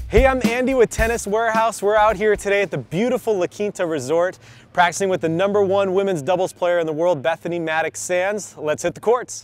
Hey, I'm Andy with Tennis Warehouse. We're out here today at the beautiful La Quinta Resort, practicing with the #1 women's doubles player in the world, Bethanie Mattek-Sands. Let's hit the courts.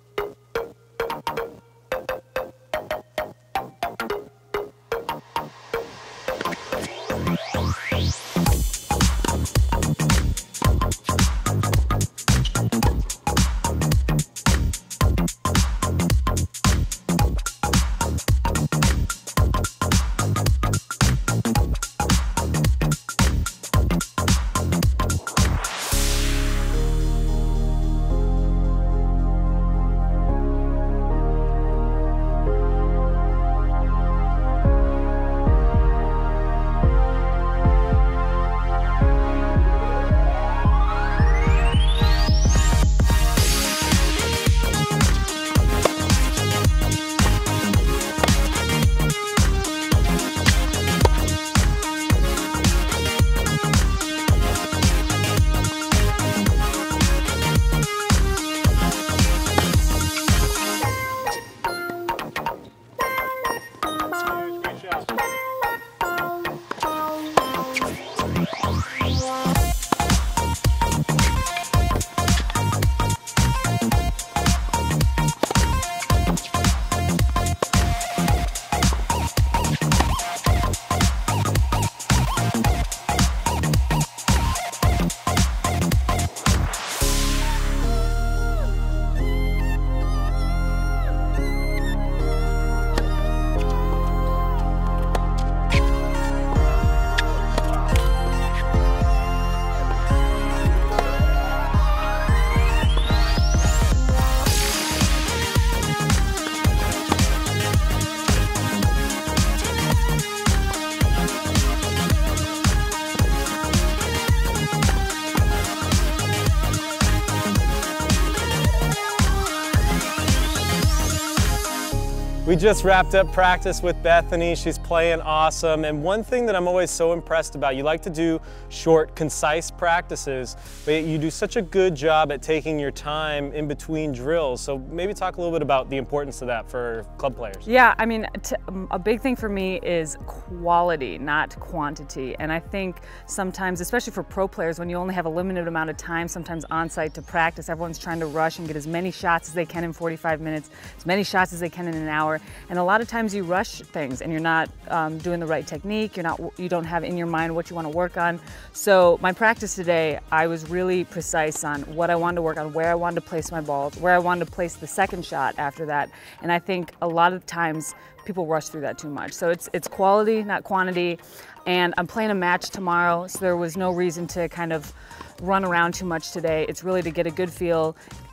We just wrapped up practice with Bethanie. She's playing awesome. And one thing that I'm always so impressed about, you like to do short, concise practices, but you do such a good job at taking your time in between drills. So maybe talk a little bit about the importance of that for club players. Yeah, I mean, a big thing for me is quality, not quantity. And I think sometimes, especially for pro players, when you only have a limited amount of time, sometimes on site to practice, everyone's trying to rush and get as many shots as they can in 45 minutes, as many shots as they can in an hour. And a lot of times you rush things and you're not doing the right technique, you don't have in your mind what you want to work on. So my practice today, I was really precise on what I wanted to work on, where I wanted to place my balls, where I wanted to place the second shot after that. And I think a lot of times people rush through that too much. So it's quality, not quantity. And I'm playing a match tomorrow, so there was no reason to kind of run around too much today. It's really to get a good feel,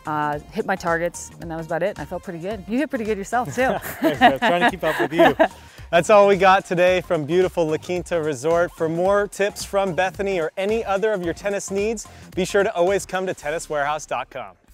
hit my targets, and that was about it. I felt pretty good. You hit pretty good yourself too. Thanks, I'm trying to keep up with you. That's all we got today from beautiful La Quinta Resort. For more tips from Bethanie or any other of your tennis needs, be sure to always come to tenniswarehouse.com.